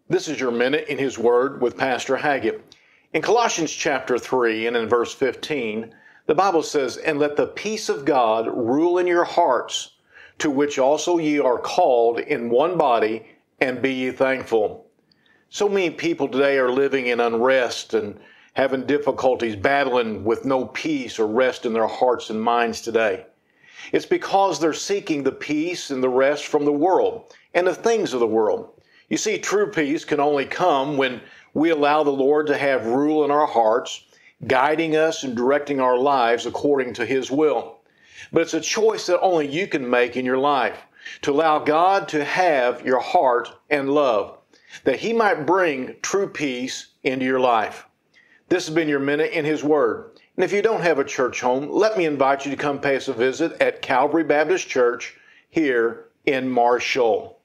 This is your Minute in His Word with Pastor Haggett. In Colossians chapter 3 and in verse 15, the Bible says, "And let the peace of God rule in your hearts, to which also ye are called in one body, and be ye thankful." So many people today are living in unrest and having difficulties, battling with no peace or rest in their hearts and minds today. It's because they're seeking the peace and the rest from the world and the things of the world. You see, true peace can only come when we allow the Lord to have rule in our hearts, guiding us and directing our lives according to His will. But it's a choice that only you can make in your life, to allow God to have your heart and love, that He might bring true peace into your life. This has been your Minute in His Word. And if you don't have a church home, let me invite you to come pay us a visit at Calvary Baptist Church here in Marshall.